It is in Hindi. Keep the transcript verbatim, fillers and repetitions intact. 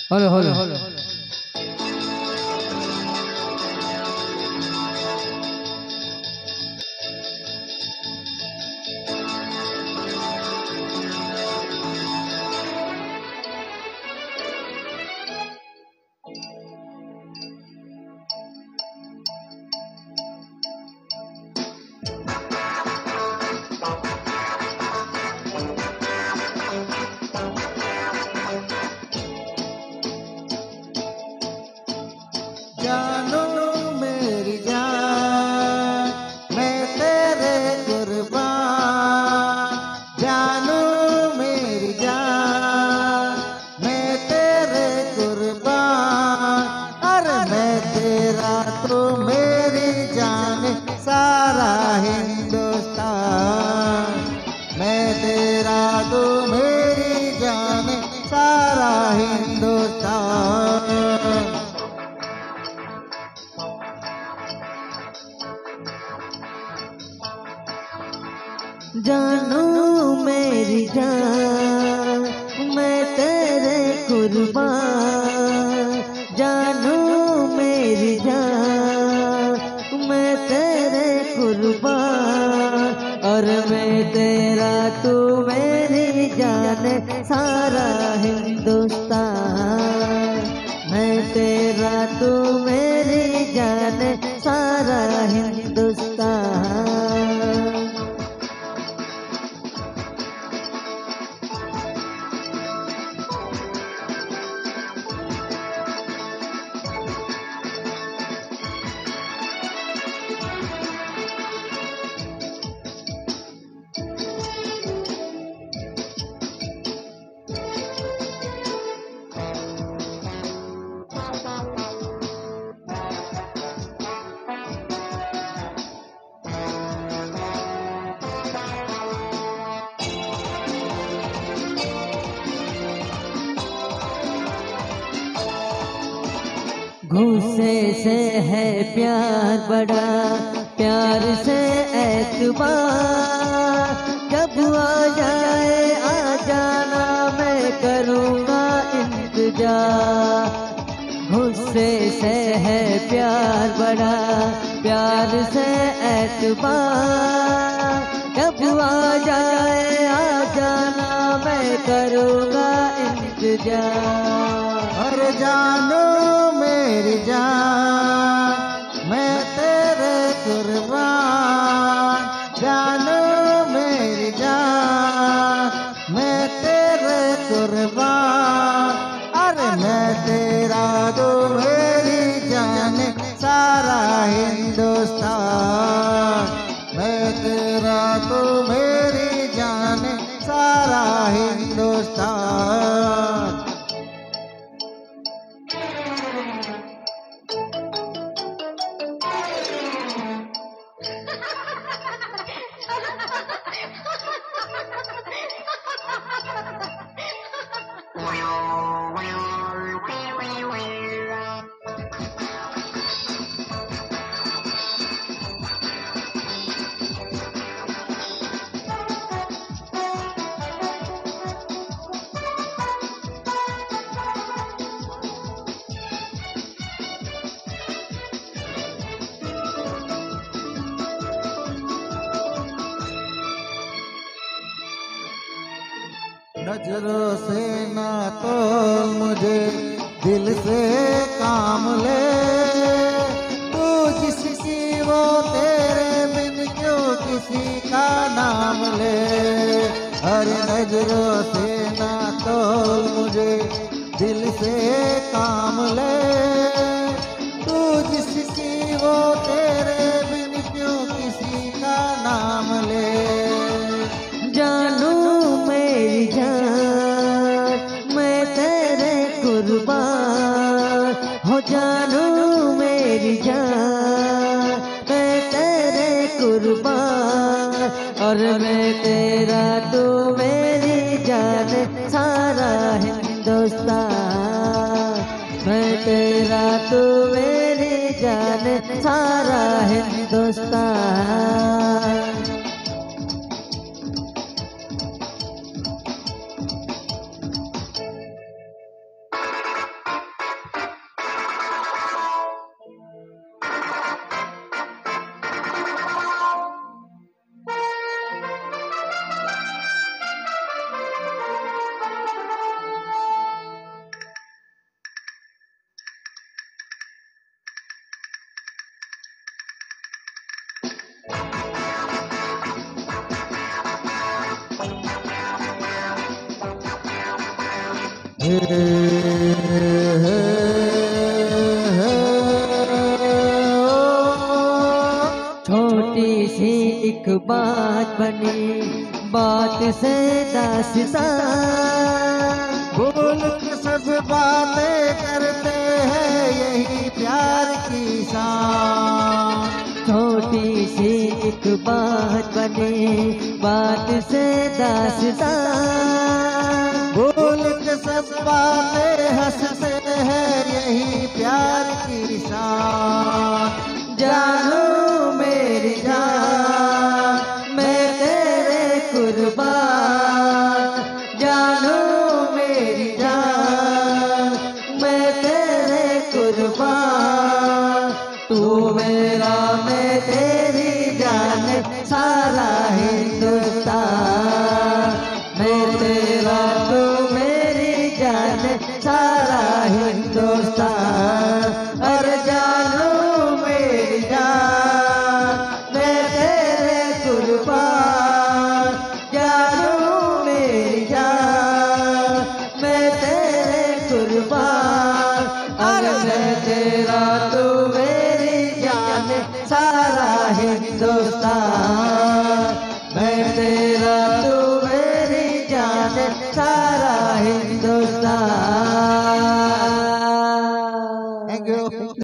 हेलो हेलो हेलो जानू मेरी जान मैं तेरे कुर्बान, जानू मेरी जान मैं तेरे कुर्बान। अरे मैं तेरा तो मेरी जान सारा हिंदुस्तान, मैं तेरा तो मेरी जान सारा हिंदुस्तान। जानू मेरी जान मैं तेरे कुर्बान, जानू मेरी जान मैं तेरे कुर्बान। और मैं तेरा तू मेरी जान सारा हिंदुस्तान, मैं तेरा तू मेरी जान सारा हिंदुस्तान। गुस्से से है प्यार बड़ा, प्यार से एतबार, जब आ जाए आ जाना मैं करूँगा इंतजार। गुस्से से है प्यार बड़ा, प्यार से एतबार, जब आ जाए आ जाना मैं करूँगा इंतजार। अरे जानू मेरी जान मैं तेरे कुर्बान, जानू मेरी जान मैं तेरे कुर्बान। अरे मैं तेरा तो मेरी जान सारा हिंदुस्तान, मैं तेरा तो मेरी जान सारा हिंदुस्तान। नजरों से ना तो मुझे दिल से काम ले, तू जिसकी वो तेरे बिन क्यों किसी का नाम ले। हर नजरों से ना तो मुझे दिल से काम ले, तू जिसकी वो तेरे बिन क्यों किसी का नाम ले। जानू मेरी जान मैं तेरे कुर्बान, हो जानू मेरी जान मैं तेरे कुर्बान। और मैं तेरा तू मेरी जान सारा हिंदुस्तान, मैं तेरा तू मेरी जान सारा हिंदुस्तान। हे, हे, हे, ओ। छोटी सी एक बात बनी, बात से दास्तां, बोल के सब बातें करते हैं, यही प्यार की शान। छोटी सी एक बात बनी, बात से दास्तां, बोल के सब बातें हंसते हैं, यही प्यार की शान। जानू मेरी जान, मैं तेरे कुर्बान, जानू मेरी जान, मैं तेरे कुर्बान, तू मेरा मैं तेरी जान, सारा हिंदुस्तान, मैं तेरा तू मेरी जान, सारा हिंदुस्तान। अरे जानू मेरी जान, मैं तेरे कुर्बान, जानू मेरी जान, मैं तेरे कुर्बान, अरे मैं तेरा तू मेरी जान, सारा हिंदुस्तान, मैं तेरा तू मेरी जान, सारा हिंदुस्तान। Thank you.